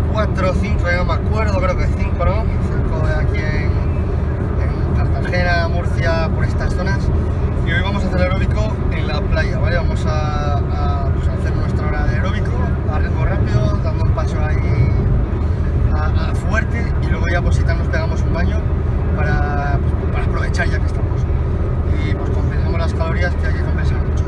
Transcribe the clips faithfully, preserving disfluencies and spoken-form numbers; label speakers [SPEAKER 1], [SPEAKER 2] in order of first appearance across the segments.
[SPEAKER 1] cuatro o cinco, ya no me acuerdo, creo que cinco, ¿no? cinco de aquí en, en Cartagena, Murcia, por estas zonas. Y hoy vamos a hacer aeróbico en la playa, ¿vale? Vamos a, a, pues, a hacer nuestra hora de aeróbico a ritmo rápido, dando un paso ahí a, a fuerte, y luego ya pues si tal nos pegamos un baño para, pues, para aprovechar ya que estamos. Y pues compensamos las calorías, que hay que compensar mucho.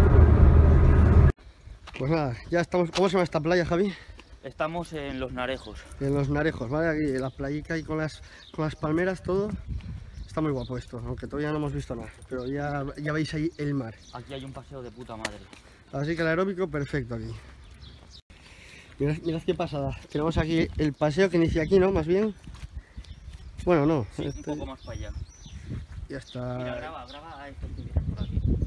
[SPEAKER 1] Pues nada, ya estamos. ¿Cómo se llama esta playa, Javi?
[SPEAKER 2] Estamos en Los Narejos.
[SPEAKER 1] En Los Narejos, ¿vale? Aquí en la playica y con las, con las palmeras, todo. Está muy guapo esto, aunque todavía no hemos visto nada, pero ya, ya veis ahí el mar.
[SPEAKER 2] Aquí hay un paseo de puta madre.
[SPEAKER 1] Así que el aeróbico perfecto aquí. Mirad, mirad qué pasada. Tenemos aquí el paseo que inicia aquí, ¿no? Más bien. Bueno, no.
[SPEAKER 2] Sí,
[SPEAKER 1] este...
[SPEAKER 2] un poco más para allá.
[SPEAKER 1] Ya está.
[SPEAKER 2] Mira, graba, graba a estos turistas por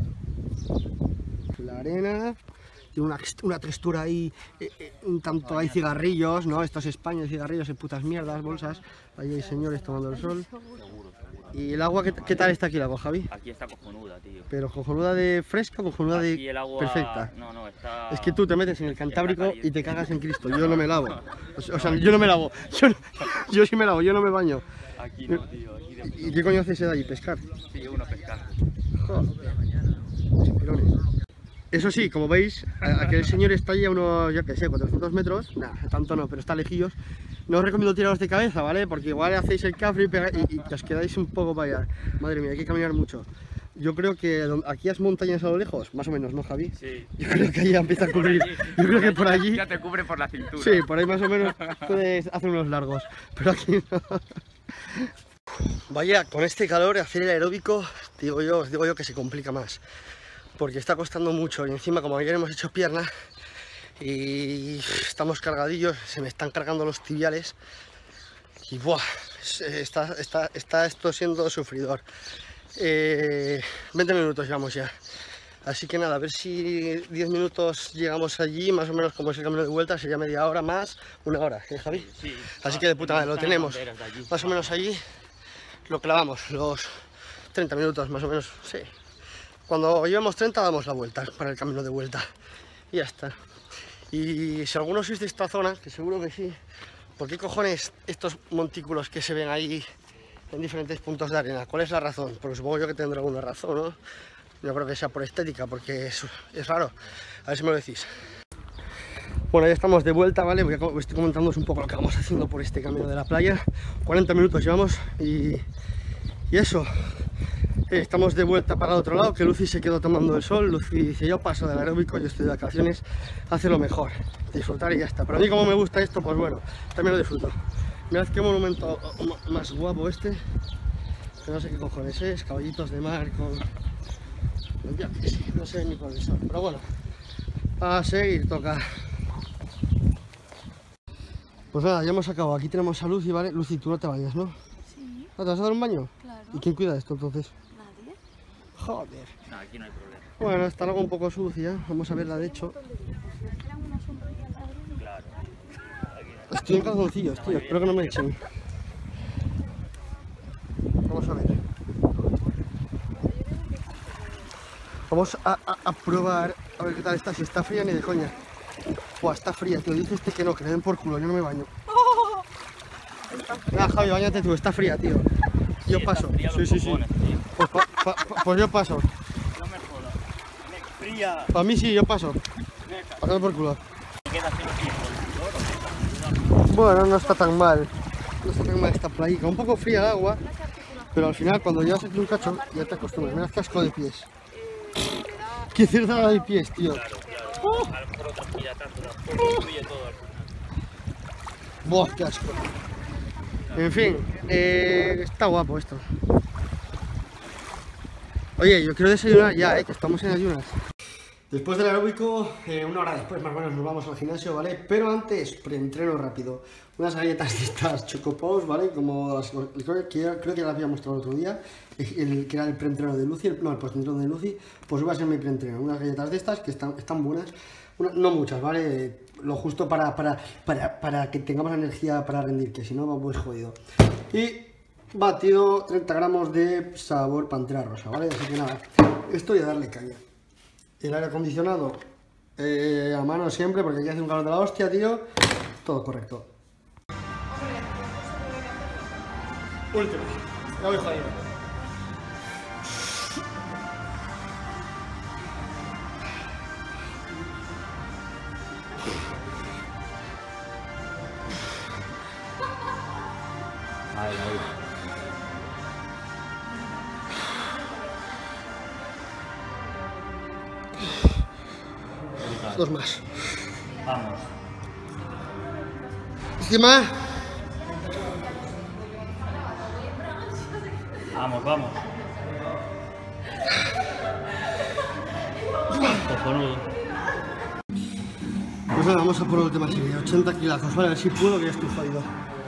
[SPEAKER 2] aquí.
[SPEAKER 1] La arena. Tiene una, una textura ahí, eh, eh, un tanto hay cigarrillos, ¿no? Esto es España, hay cigarrillos en putas mierdas, bolsas. Ahí hay señores tomando el sol.
[SPEAKER 2] Seguro, seguro.
[SPEAKER 1] ¿Y el agua? ¿Qué, qué tal está aquí el agua, Javi?
[SPEAKER 2] Aquí está cojonuda, tío.
[SPEAKER 1] Pero cojonuda de fresca o cojonuda
[SPEAKER 2] Aquí
[SPEAKER 1] de
[SPEAKER 2] el agua...
[SPEAKER 1] perfecta.
[SPEAKER 2] No, no, está...
[SPEAKER 1] Es que tú te metes en el Cantábrico y te cagas en Cristo. Yo no me lavo. O sea, yo no me lavo. Yo, no, yo sí me lavo, yo no me baño.
[SPEAKER 2] Aquí no, tío. Aquí de...
[SPEAKER 1] ¿Y qué coño haces de allí? ¿Pescar?
[SPEAKER 2] Sí, uno pescando.
[SPEAKER 1] Joder. Chipirones. Eso sí, como veis, aquel señor está ahí a unos, yo que sé, cuatrocientos metros. Nah, tanto no, pero está lejillos. No os recomiendo tiraros de cabeza, ¿vale? Porque igual hacéis el cafre y, pega, y, y os quedáis un poco para allá. Madre mía, hay que caminar mucho. Yo creo que aquí hay montañas a lo lejos, más o menos, ¿no, Javi?
[SPEAKER 2] Sí.
[SPEAKER 1] Yo creo que ahí ya empieza a cubrir. Yo creo que por allí...
[SPEAKER 2] Ya te cubre por la cintura.
[SPEAKER 1] Sí, por ahí más o menos puedes hacer unos largos, pero aquí no. Vaya, con este calor hacer el aeróbico, digo yo, os digo yo que se complica más. Porque está costando mucho y encima como ayer hemos hecho pierna y estamos cargadillos, se me están cargando los tibiales y buah, está, está, está esto siendo sufridor. Eh, veinte minutos llevamos ya, así que nada, a ver si diez minutos llegamos allí, más o menos como es el camino de vuelta, sería media hora más, una hora, ¿eh, Javi?
[SPEAKER 2] Sí, sí.
[SPEAKER 1] Así que de puta madre, lo tenemos más o menos allí, lo clavamos, los treinta minutos más o menos, sí. Cuando llevamos treinta damos la vuelta para el camino de vuelta y ya está. Y si alguno sois de esta zona, que seguro que sí, ¿por qué cojones estos montículos que se ven ahí en diferentes puntos de arena? ¿Cuál es la razón? Porque supongo yo que tendrá alguna razón, ¿no? Yo creo que sea por estética, porque es, es raro. A ver si me lo decís. Bueno, ya estamos de vuelta, ¿vale? Voy a, estoy comentándoos un poco lo que vamos haciendo por este camino de la playa. cuarenta minutos llevamos y, y eso. Estamos de vuelta para el otro lado, que Lucy se quedó tomando el sol. Lucy dice, yo paso del aeróbico, yo estoy de vacaciones, hace lo mejor, disfrutar y ya está. Pero a mí como me gusta esto, pues bueno, también lo disfruto. Mirad qué monumento más guapo este, que no sé qué cojones es, caballitos de mar con... no sé ni cuáles son, pero bueno, a seguir toca. Pues nada, ya hemos acabado, aquí tenemos a Lucy, ¿vale? Lucy, tú no te bañas, ¿no?
[SPEAKER 3] Sí.
[SPEAKER 1] ¿No te vas a dar un baño?
[SPEAKER 3] Claro.
[SPEAKER 1] ¿Y quién cuida esto entonces?
[SPEAKER 3] Nadie.
[SPEAKER 1] Joder.
[SPEAKER 2] No, aquí no hay problema.
[SPEAKER 1] Bueno, está algo un poco sucia, vamos a verla de hecho.
[SPEAKER 2] Claro.
[SPEAKER 1] Estoy en calzoncillos, tío, espero que no me echen. Vamos a ver. Vamos a, a, a probar, a ver qué tal está, si está fría ni de coña. Buah, está fría, tío, dice este que no, que le den por culo, yo no me baño. Ah, Javi, bañate tú, está fría, tío. Yo
[SPEAKER 2] Sí,
[SPEAKER 1] paso.
[SPEAKER 2] fría
[SPEAKER 1] Sí,
[SPEAKER 2] los
[SPEAKER 1] sí, sí.
[SPEAKER 2] cojones, tío.
[SPEAKER 1] Pues, pa, pa, pa, pues yo paso.
[SPEAKER 2] No me jodas. Me fría.
[SPEAKER 1] Para mí sí, yo paso. Pásame por culo.
[SPEAKER 2] Me queda haciendo tiempo.
[SPEAKER 1] Bueno, no está tan mal. No está tan mal esta playita. Un poco fría el agua, pero al final cuando llevas aquí un cacho ya te acostumbras. Mira el casco de pies. Qué cerda de pies, tío.
[SPEAKER 2] Claro, claro. Oh. A lo mejor otro piratazo tampoco influye todo al final.
[SPEAKER 1] Buah, qué asco. En fin, eh, está guapo esto. Oye, yo quiero desayunar ya, eh, que estamos en ayunas. Después del aeróbico, eh, una hora después más o menos nos vamos al gimnasio, ¿vale? Pero antes, preentreno rápido. Unas galletas de estas Chocopaws, ¿vale? Como las creo que, ya, creo que las había mostrado el otro día, el, que era el preentreno de Lucy, el, no, el postentreno de Lucy, pues va a ser mi preentreno. Unas galletas de estas que están, están buenas, una, no muchas, ¿vale? Lo justo para, para, para, para que tengamos energía para rendir, que si no, pues jodido. Y batido treinta gramos de sabor Pantera Rosa, ¿vale? Así que nada, esto y a darle caña. El aire acondicionado eh, a mano siempre, porque aquí hace un calor de la hostia, tío. Todo correcto. Última. Ya voy jodido.
[SPEAKER 2] Ahí, ahí.
[SPEAKER 1] Dos más.
[SPEAKER 2] Vamos.
[SPEAKER 1] Encima.
[SPEAKER 2] Vamos, vamos. Cojonudo.
[SPEAKER 1] Pues nada, vamos a por la última serie. ochenta kilazos. Vale, a ver si puedo, que ya estoy jodido.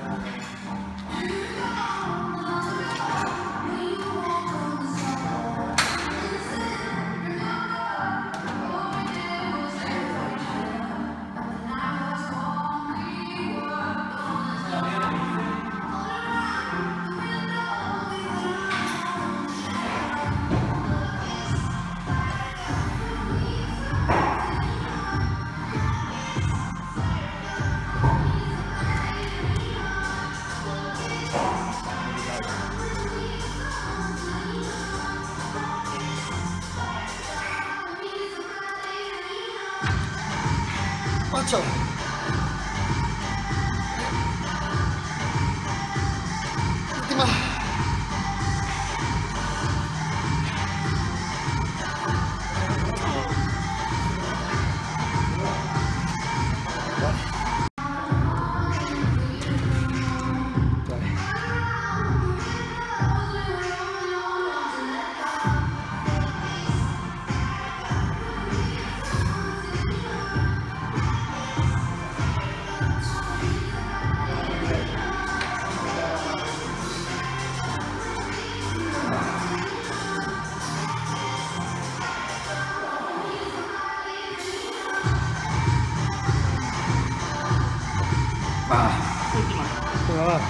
[SPEAKER 1] Ocho. Última.
[SPEAKER 2] Última.
[SPEAKER 1] Venga, va.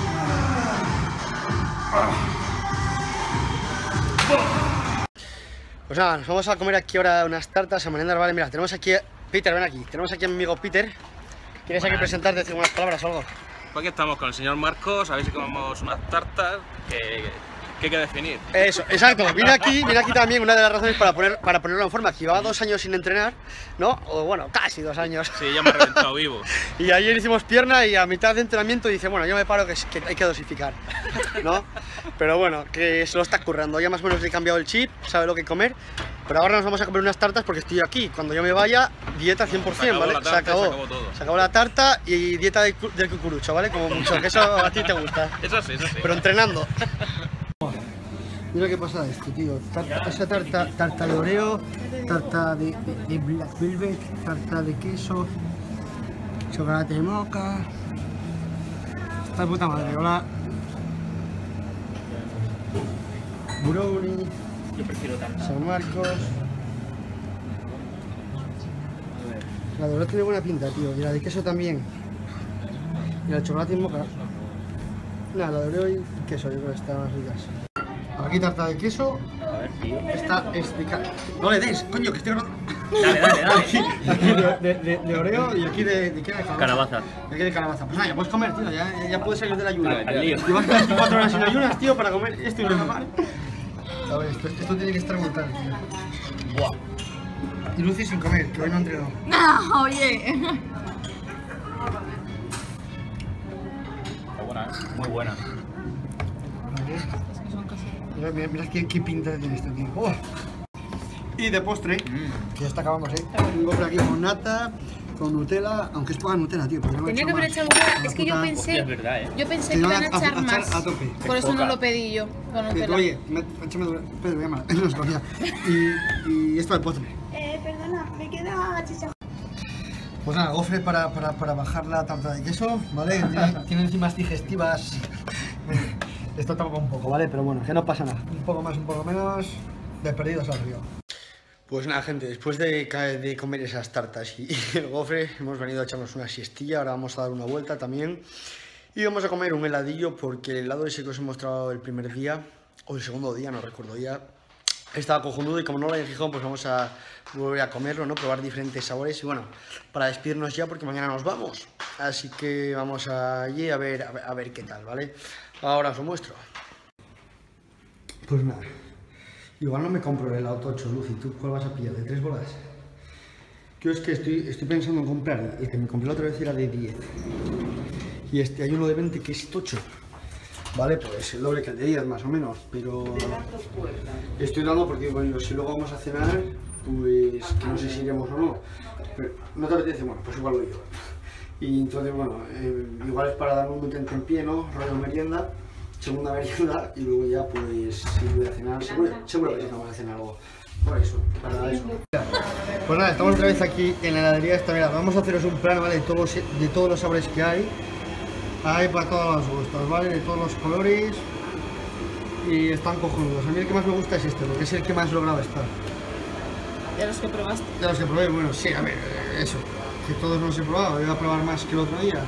[SPEAKER 1] Pues nada, nos vamos a comer aquí ahora unas tartas a merendar, vale. Mira, tenemos aquí a Peter, ven aquí. Tenemos aquí a mi amigo Peter. ¿Quieres aquí presentarte, decir unas palabras o algo?
[SPEAKER 3] Pues aquí estamos con el señor Marcos, a ver si comemos unas tartas que, que hay que definir.
[SPEAKER 1] Eso, exacto. Viene aquí, viene aquí también una de las razones para, poner, para ponerlo en forma, que llevaba dos años sin entrenar, ¿no? O bueno, casi dos años.
[SPEAKER 3] Sí, ya me he reventado vivo.
[SPEAKER 1] Y ayer hicimos pierna y a mitad de entrenamiento dice, bueno, yo me paro que, que hay que dosificar, ¿no? Pero bueno, que se lo está currando. Ya más o menos le he cambiado el chip, sabe lo que comer. Pero ahora nos vamos a comer unas tartas porque estoy aquí. Cuando yo me vaya, dieta cien por cien, ¿vale?
[SPEAKER 3] Se acabó la
[SPEAKER 1] Se
[SPEAKER 3] tarta,
[SPEAKER 1] acabó.
[SPEAKER 3] se acabó todo.
[SPEAKER 1] Se acabó la tarta y dieta de cu- del cucurucho, ¿vale? Como mucho, que eso a ti te gusta.
[SPEAKER 3] Eso sí, eso sí.
[SPEAKER 1] Pero entrenando. Mira qué pasa esto, tío. Tarta, esa tarta, tarta de oreo, tarta de, de, de black velvet, tarta de queso, chocolate de moca. Esta puta madre, hola. Brownie,
[SPEAKER 2] Yo prefiero tarta.
[SPEAKER 1] San Marcos. La de oreo tiene buena pinta, tío. Y la de queso también. Y la de chocolate de moca. Nada, la de oreo y queso, yo creo que están más ricas. Aquí tarta de queso.
[SPEAKER 2] A ver, tío.
[SPEAKER 1] Esta es de ca... No le des, coño, que estoy grabando.
[SPEAKER 2] Dale, dale, dale.
[SPEAKER 1] Aquí, aquí de, de, de, de oreo y aquí de, de qué, de
[SPEAKER 2] Calabaza.
[SPEAKER 1] De aquí de calabaza. Pues nada, ya puedes comer, tío, ya, ya puedes salir del ayuno.
[SPEAKER 2] Al- al lío.
[SPEAKER 1] Llevas veinticuatro horas sin ayunas, tío, para comer esto y no comer. A ver, esto, esto tiene que estar brutal, tío.
[SPEAKER 2] Buah.
[SPEAKER 1] Y Lucy sin comer, que hoy no ha entrenado.
[SPEAKER 4] No, oye.
[SPEAKER 2] Está buena, ¿eh? Muy buena.
[SPEAKER 1] Mira, mira, mira qué, qué pinta tiene esto, tío. Oh. Y de postre,
[SPEAKER 2] Mm.
[SPEAKER 1] que ya está acabamos, ¿eh? Un gofre aquí con nata, con Nutella, aunque es poca Nutella, tío. porque no me he
[SPEAKER 4] Tenía
[SPEAKER 1] hecho
[SPEAKER 4] que haber
[SPEAKER 1] más.
[SPEAKER 4] echado una.
[SPEAKER 1] La
[SPEAKER 4] Es que yo
[SPEAKER 1] puta-
[SPEAKER 4] pensé.
[SPEAKER 2] Es verdad, ¿eh?
[SPEAKER 4] Yo pensé
[SPEAKER 1] Te
[SPEAKER 4] que
[SPEAKER 1] iban
[SPEAKER 4] iban a
[SPEAKER 1] a- a-
[SPEAKER 4] echar
[SPEAKER 1] a echar
[SPEAKER 4] más.
[SPEAKER 1] a tope.
[SPEAKER 4] Por eso no
[SPEAKER 2] Poca.
[SPEAKER 4] lo pedí yo. Con
[SPEAKER 1] Que,
[SPEAKER 4] Nutella.
[SPEAKER 1] oye, me, échame dura. Pedro, llama, no se cogía. Y, y esto de postre.
[SPEAKER 4] Eh, perdona, me queda chicha.
[SPEAKER 1] Pues nada, gofre para, para, para bajar la tarta de queso, ¿vale? Tiene, tiene enzimas digestivas. Esto tapa un poco, ¿vale? Pero bueno, que no pasa nada. Un poco más, un poco menos. De perdidos al río. Pues nada, gente, después de, ca- de comer esas tartas y, y el gofre, hemos venido a echarnos una siestilla. Ahora vamos a dar una vuelta también. Y vamos a comer un heladillo porque el helado ese que os he mostrado el primer día, o el segundo día, no recuerdo ya, estaba cojonudo y como no lo hay en Gijón, pues vamos a volver a comerlo, ¿no? Probar diferentes sabores y bueno, para despedirnos ya porque mañana nos vamos. Así que vamos allí a ver, a ver, a ver qué tal, ¿vale? Ahora os lo muestro. Pues nada, igual no me compro el Auto ocho Luz. ¿Y tú cuál vas a pillar? ¿De tres bolas? Yo es que estoy, estoy pensando en comprar, el que me compré la otra vez era de diez. Y este hay uno de veinte que es tocho. Vale, pues el doble que el de diez más o menos, pero estoy dando porque, bueno, si luego vamos a cenar, pues que no sé si iremos o no. Pero no te apetece, bueno, pues igual lo llevo. Y entonces, bueno, eh, igual es para darme un tente en pie, ¿no? Rollo merienda, segunda merienda, y luego ya, pues, si voy a cenar, seguro, seguro que sí vamos a cenar algo. Por eso, para eso. Pues nada, estamos otra vez aquí en la heladería esta. Mira, vamos a haceros un plan, ¿vale? De todos, de todos los sabores que hay. Hay para todos los gustos, ¿vale? De todos los colores. Y están cojonudos. A mí el que más me gusta es este, porque es el que más logrado está.
[SPEAKER 4] ¿De los que probaste?
[SPEAKER 1] De los que probé, bueno, sí, a ver, eso. Que todos no los he probado, voy a probar más que el otro día.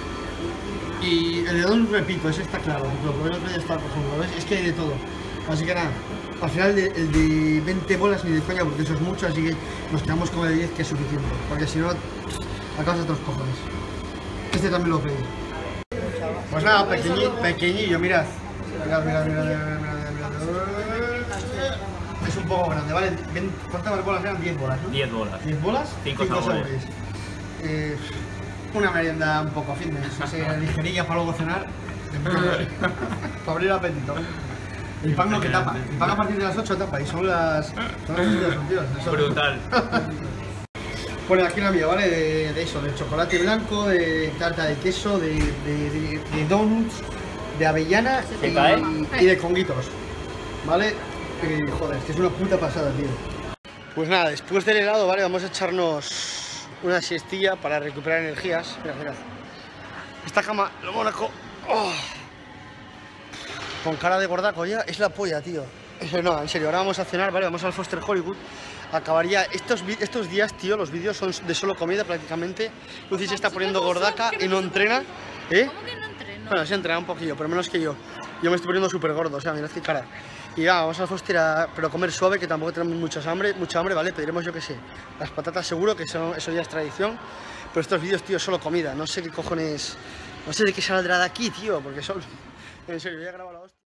[SPEAKER 1] Y el de Don, repito, ese está claro. Lo probé el otro día, está cojonudo, ¿ves? Es que hay de todo. Así que nada, al final el de, el de veinte bolas ni de coña, porque eso es mucho, así que nos quedamos con el de diez, que es suficiente. Porque si no, acabas de otros cojones. Este también lo pedí. Pues nada, pequeñillo, pequeñillo, mirad. Mirad, mirad, mirad, mirad, mirad, mirad. Es un poco grande, ¿vale? ¿Cuántas bolas eran? diez bolas, ¿no?
[SPEAKER 2] diez bolas.
[SPEAKER 1] ¿diez bolas?
[SPEAKER 2] cinco sabores.
[SPEAKER 1] Eh, una merienda un poco fitness, o sea, ligerilla para luego cenar. Para abrir el apetito. El pan no que tapa. El pan a partir de las ocho tapa y son las... Son las tíos, tíos,
[SPEAKER 2] Brutal.
[SPEAKER 1] Bueno, aquí la mía, ¿vale? De, de eso, de chocolate blanco, de tarta de queso, de, de, de, de donuts, de avellana
[SPEAKER 2] ¿Se
[SPEAKER 1] y,
[SPEAKER 2] cae?
[SPEAKER 1] y de conguitos, ¿vale? Eh, joder, es que es una puta pasada, tío. Pues nada, después del helado, ¿vale? Vamos a echarnos una siestilla para recuperar energías. Mirad, mirad. Esta cama, lo Mónaco, oh, con cara de gordaco ya, es la polla, tío. No, en serio, ahora vamos a cenar, ¿vale? Vamos al Foster Hollywood. Acabaría estos, estos días, tío, los vídeos son de solo comida prácticamente. Lucy se está poniendo gordaca y no entrena. ¿Eh?
[SPEAKER 4] ¿Cómo que no entreno?
[SPEAKER 1] Bueno, sí entrena un poquillo, pero menos que yo. Yo me estoy poniendo súper gordo, o sea, mirad qué cara. Y ya, vamos al Foster a pero comer suave, que tampoco tenemos mucha hambre, mucha hambre, ¿vale? Pediremos, yo qué sé, las patatas seguro, que eso, eso ya es tradición. Pero estos vídeos, tío, solo comida. No sé qué cojones... No sé de qué saldrá de aquí, tío, porque son... En serio, voy a grabar la hostia.